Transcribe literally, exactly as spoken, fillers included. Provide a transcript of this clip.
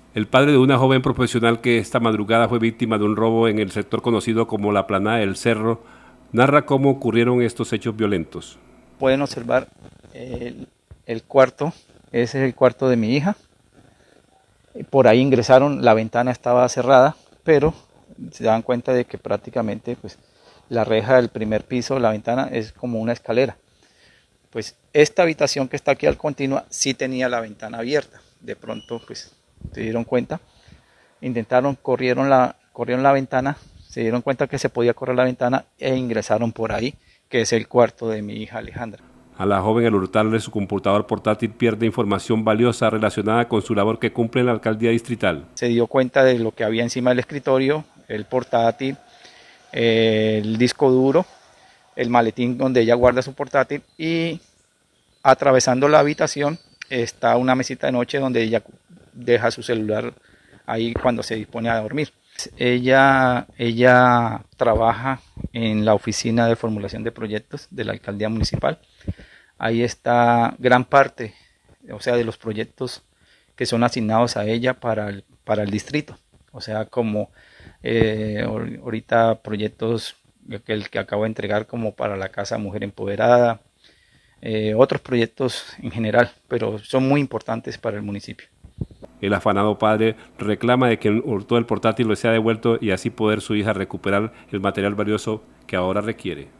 El padre de una joven profesional que esta madrugada fue víctima de un robo en el sector conocido como la Planada del Cerro, narra cómo ocurrieron estos hechos violentos. Pueden observar el, el cuarto, ese es el cuarto de mi hija. Por ahí ingresaron, la ventana estaba cerrada, pero se dan cuenta de que prácticamente pues, la reja del primer piso, la ventana es como una escalera. Pues esta habitación que está aquí al continua sí tenía la ventana abierta. De pronto pues se dieron cuenta, intentaron, corrieron la, corrieron la ventana, se dieron cuenta que se podía correr la ventana e ingresaron por ahí, que es el cuarto de mi hija Alejandra. A la joven, al hurtarle su computador portátil, pierde información valiosa relacionada con su labor que cumple en la alcaldía distrital. Se dio cuenta de lo que había encima del escritorio, el portátil, el disco duro, el maletín donde ella guarda su portátil, y atravesando la habitación está una mesita de noche donde ella deja su celular ahí cuando se dispone a dormir. Ella, ella trabaja en la oficina de formulación de proyectos de la alcaldía municipal. Ahí está gran parte, o sea, de los proyectos que son asignados a ella para el, para el distrito. O sea, como eh, ahorita proyectos que el que acabo de entregar como para la Casa Mujer Empoderada, eh, otros proyectos en general, pero son muy importantes para el municipio. El afanado padre reclama de que el hurtó el portátil le sea devuelto y así poder su hija recuperar el material valioso que ahora requiere.